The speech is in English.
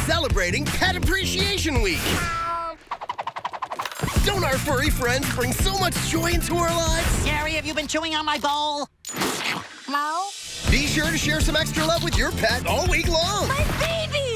celebrating Pet Appreciation Week. Don't our furry friends bring so much joy into our lives? Gary, have you been chewing on my bowl? No. Be sure to share some extra love with your pet all week long. My baby!